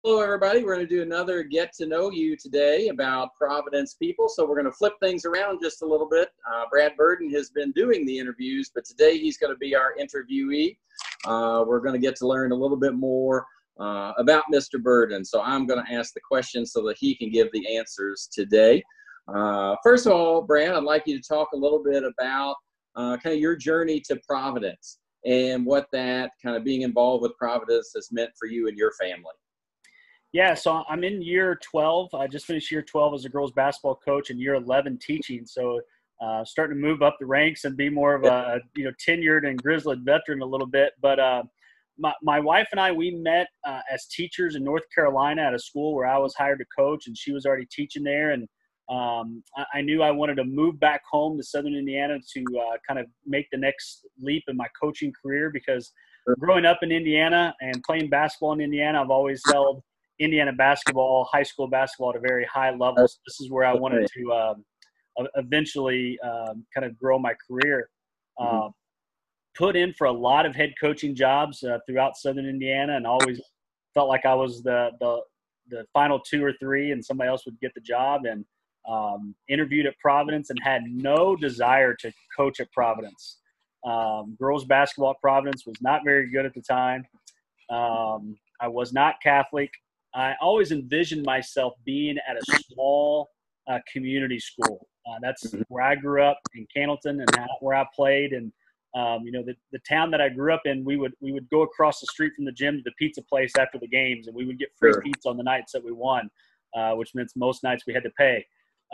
Hello, everybody. We're going to do another get to know you today about Providence people. So we're going to flip things around just a little bit. Brad Burden has been doing the interviews, but today he's going to be our interviewee. We're going to get to learn a little bit more about Mr. Burden. So I'm going to ask the questions so that he can give the answers today. First of all, Brad, I'd like you to talk a little bit about kind of your journey to Providence and what that kind of being involved with Providence has meant for you and your family. Yeah, so I'm in year 12. I just finished year 12 as a girls basketball coach and year 11 teaching. So starting to move up the ranks and be more of a tenured and grizzled veteran a little bit. But my wife and I, we met as teachers in North Carolina at a school where I was hired to coach, and she was already teaching there. And I knew I wanted to move back home to Southern Indiana to kind of make the next leap in my coaching career, because growing up in Indiana and playing basketball in Indiana, I've always held Indiana basketball, high school basketball at a very high level. So this is where I wanted to eventually kind of grow my career. Put in for a lot of head coaching jobs throughout Southern Indiana, and always felt like I was the final two or three and somebody else would get the job. And interviewed at Providence and had no desire to coach at Providence. Girls basketball at Providence was not very good at the time. I was not Catholic. I always envisioned myself being at a small community school. That's where I grew up, in Cannleton, and where I played. And the town that I grew up in, we would go across the street from the gym to the pizza place after the games, and we would get free pizza on the nights that we won, which meant most nights we had to pay.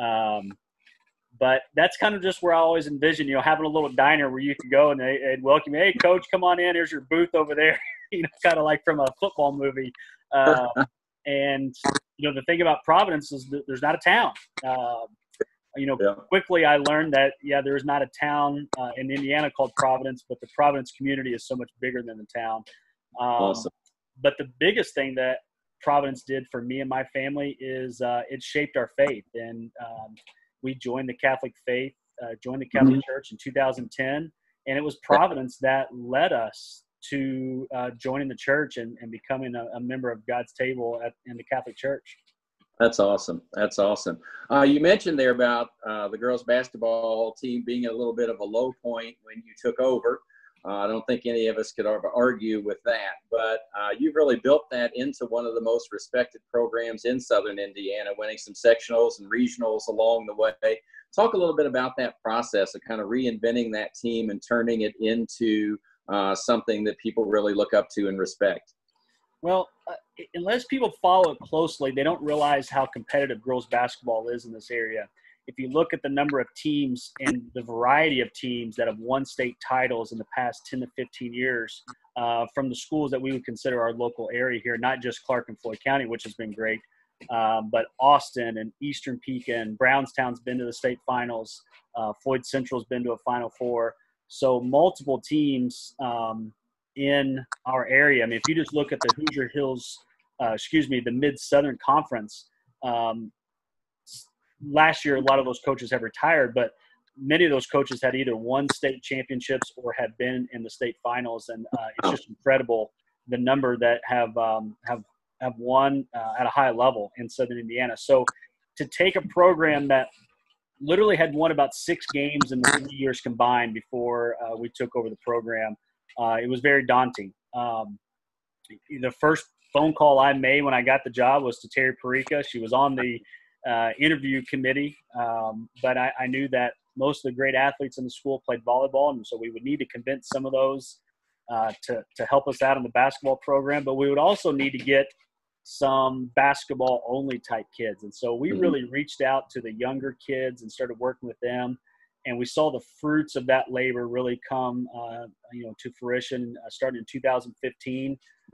But that's kind of just where I always envisioned, having a little diner where you could go and they'd welcome you. Hey, coach, come on in. Here's your booth over there. Kind of like from a football movie. And the thing about Providence is that there's not a town. Quickly I learned that, there is not a town in Indiana called Providence, but the Providence community is so much bigger than the town. Awesome. But the biggest thing that Providence did for me and my family is it shaped our faith. And we joined the Catholic faith, joined the Catholic Church in 2010. And it was Providence that led us to joining the church and becoming a member of God's table in the Catholic Church. That's awesome. That's awesome. You mentioned there about the girls basketball team being a little bit of a low point when you took over. I don't think any of us could argue with that, but you've really built that into one of the most respected programs in Southern Indiana, winning some sectionals and regionals along the way. Talk a little bit about that process of kind of reinventing that team and turning it into something that people really look up to and respect. Well, unless people follow it closely, they don't realize how competitive girls basketball is in this area. If you look at the number of teams and the variety of teams that have won state titles in the past 10 to 15 years from the schools that we would consider our local area here, not just Clark and Floyd County, which has been great, but Austin and Eastern Pekin, Brownstown's been to the state finals, Floyd Central's been to a Final Four. So multiple teams in our area. I mean, if you just look at the Hoosier Hills, the Mid-Southern Conference, last year, a lot of those coaches have retired, but many of those coaches had either won state championships or have been in the state finals. And it's just incredible the number that have won at a high level in Southern Indiana. So to take a program that literally had won about 6 games in the 3 years combined before we took over the program, it was very daunting. The first phone call I made when I got the job was to Terry Perica. She was on the interview committee, but I knew that most of the great athletes in the school played volleyball, and so we would need to convince some of those to help us out in the basketball program, but we would also need to get some basketball only type kids. And so we really reached out to the younger kids and started working with them, and we saw the fruits of that labor really come to fruition starting in 2015.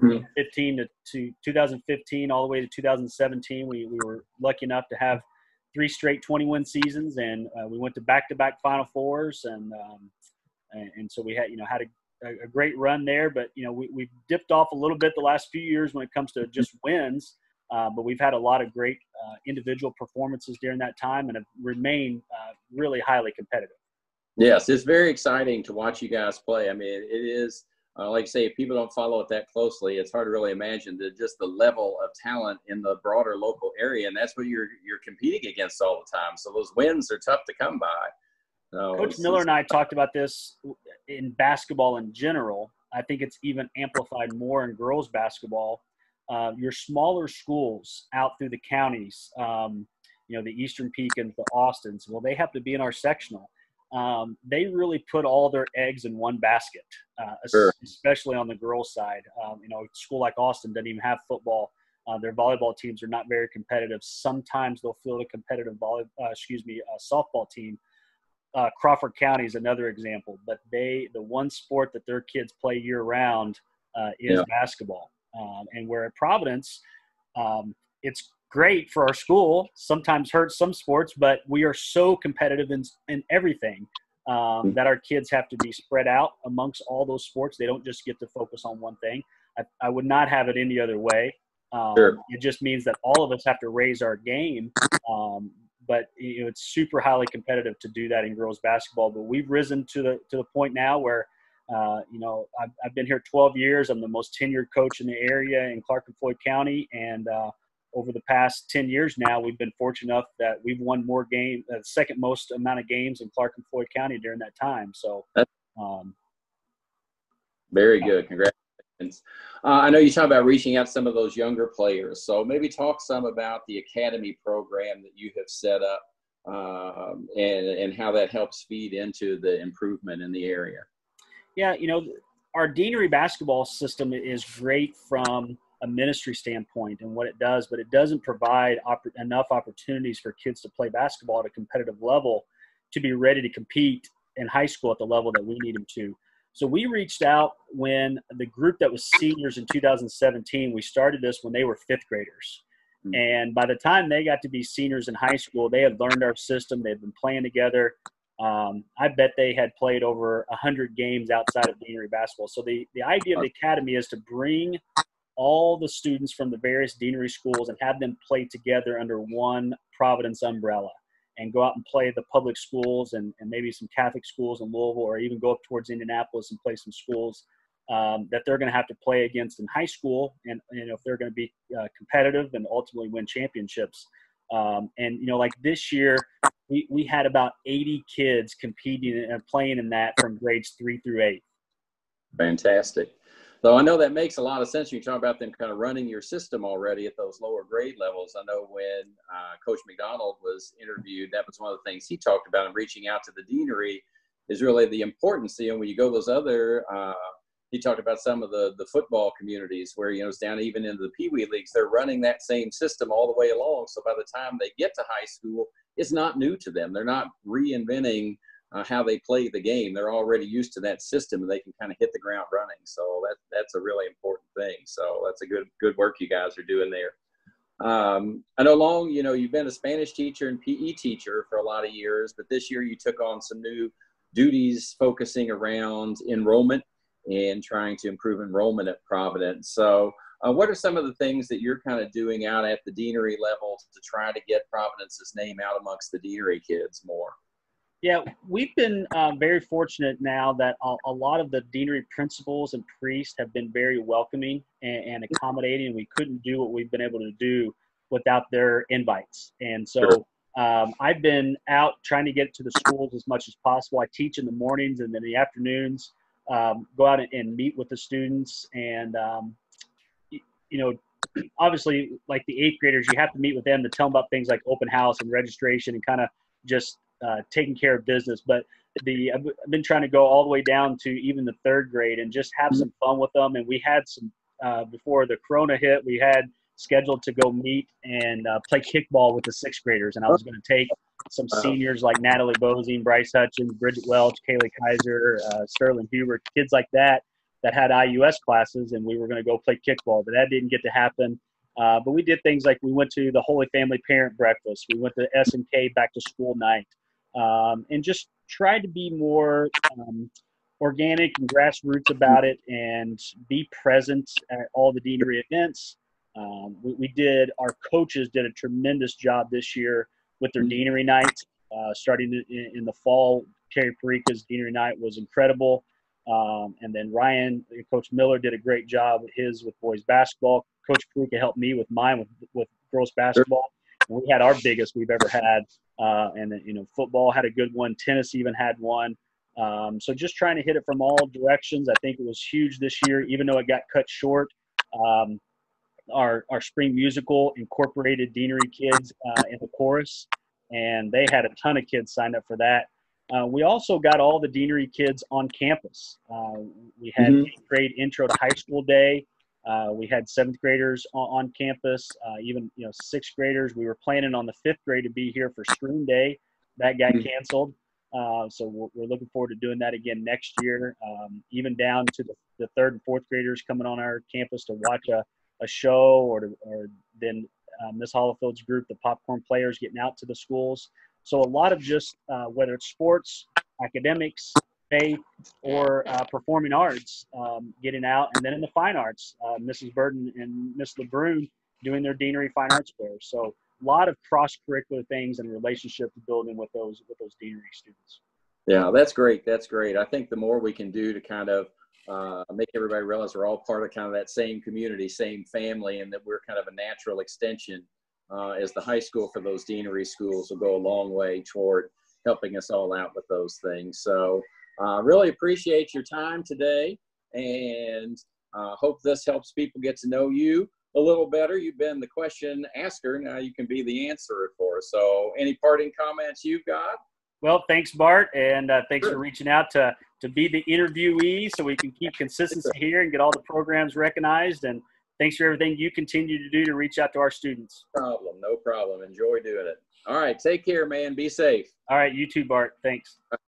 2015 all the way to 2017, we were lucky enough to have 3 straight 20-win seasons, and we went to back-to-back Final Fours, and so we had a great run there. But we dipped off a little bit the last few years when it comes to just wins, but we've had a lot of great individual performances during that time and have remained really highly competitive. Yes, it's very exciting to watch you guys play. I mean, it is like I say, if people don't follow it that closely, it's hard to really imagine just the level of talent in the broader local area, and that's what you're competing against all the time. So those wins are tough to come by. So Coach Miller and I talked about this in basketball in general. I think it's even amplified more in girls basketball. Your smaller schools out through the counties, the Eastern Pecans, the Austins, well, they have to be in our sectional. They really put all their eggs in one basket, Sure. especially on the girls' side. A school like Austin doesn't even have football. Their volleyball teams are not very competitive. Sometimes they'll field a competitive softball team. Crawford County is another example, but the one sport that their kids play year round is basketball. And where at Providence, it's great for our school, sometimes hurts some sports, but we are so competitive in everything that our kids have to be spread out amongst all those sports. They don't just get to focus on one thing. I would not have it any other way. Sure. It just means that all of us have to raise our game. But it's super highly competitive to do that in girls basketball. But we've risen to the point now where, I've been here 12 years. I'm the most tenured coach in the area in Clark and Floyd County. And over the past 10 years now, we've been fortunate enough that we've won more games, the second most amount of games in Clark and Floyd County during that time. So very good. Congratulations. I know you talk about reaching out to some of those younger players. So maybe talk some about the academy program that you have set up and how that helps feed into the improvement in the area. Yeah, our deanery basketball system is great from a ministry standpoint and what it does, but it doesn't provide enough opportunities for kids to play basketball at a competitive level to be ready to compete in high school at the level that we need them to. So we reached out when the group that was seniors in 2017, we started this when they were fifth graders. And by the time they got to be seniors in high school, they had learned our system. They'd been playing together. I bet they had played over 100 games outside of deanery basketball. So the idea of the academy is to bring all the students from the various deanery schools and have them play together under one Providence umbrella and go out and play the public schools and maybe some Catholic schools in Louisville, or even go up towards Indianapolis and play some schools that they're going to have to play against in high school. And if they're going to be competitive and ultimately win championships. Like this year, we had about 80 kids competing and playing in that from grades 3 through 8. Fantastic. So I know that makes a lot of sense. You talk about them kind of running your system already at those lower grade levels. I know when Coach McDonald was interviewed, that was one of the things he talked about in reaching out to the deanery is really the importance. When you go those other, he talked about some of the football communities where, it's down even into the Pee Wee leagues. They're running that same system all the way along. So by the time they get to high school, it's not new to them. They're not reinventing how they play the game. They're already used to that system and they can kind of hit the ground running. So that's a really important thing. So that's a good work you guys are doing there. I know you've been a Spanish teacher and PE teacher for a lot of years, but this year you took on some new duties focusing around enrollment and trying to improve enrollment at Providence. So what are some of the things that you're kind of doing out at the deanery level to try to get Providence's name out amongst the deanery kids more? Yeah, we've been very fortunate now that a lot of the deanery principals and priests have been very welcoming and accommodating. We couldn't do what we've been able to do without their invites. And so I've been out trying to get to the schools as much as possible. I teach in the mornings and then in the afternoons, go out and meet with the students. And, obviously, like the eighth graders, you have to meet with them to tell them about things like open house and registration and kind of just taking care of business. But I've been trying to go all the way down to even the third grade and just have some fun with them. And we had some, before the Corona hit, we had scheduled to go meet and play kickball with the sixth graders. And I was going to take some seniors like Natalie Bozing, Bryce Hutchins, Bridget Welch, Kaylee Kaiser, Sterling Hubert, kids like that had IUS classes, and we were going to go play kickball, but that didn't get to happen. But we did things like we went to the Holy Family Parent Breakfast. We went to S&K Back to School Night, and just tried to be more organic and grassroots about it and be present at all the deanery events. Our coaches did a tremendous job this year with their deanery night. Starting in the fall, Terry Perica's deanery night was incredible. And then Ryan, Coach Miller, did a great job with his with boys basketball. Coach Kalika helped me with mine with girls basketball. And we had our biggest we've ever had. And then, football had a good one. Tennis even had one. So just trying to hit it from all directions. I think it was huge this year, even though it got cut short. Our spring musical incorporated deanery kids in the chorus, and they had a ton of kids signed up for that. We also got all the deanery kids on campus. We had 8th grade intro to high school day. We had 7th graders on campus, even 6th graders. We were planning on the 5th grade to be here for screen day. That got canceled. So we're looking forward to doing that again next year. Even down to the 3rd and 4th graders coming on our campus to watch a show, or then Miss Hollifield's group, the popcorn players, getting out to the schools. So a lot of just whether it's sports, academics, faith, or performing arts, getting out. And then in the fine arts, Mrs. Burden and Miss LeBrun doing their deanery fine arts fair. So a lot of cross-curricular things and relationship building with those deanery students. Yeah, that's great. That's great. I think the more we can do to kind of make everybody realize we're all part of kind of that same community, same family, and that we're kind of a natural extension as the high school for those deanery schools will go a long way toward helping us all out with those things. So really appreciate your time today, and hope this helps people get to know you a little better. You've been the question asker. Now you can be the answerer for us. So any parting comments you've got? Well, thanks, Bart, and thanks for reaching out to be the interviewee so we can keep consistency here and get all the programs recognized. And thanks for everything you continue to do to reach out to our students. No problem. Enjoy doing it. All right. Take care, man. Be safe. All right. You too, Bart. Thanks.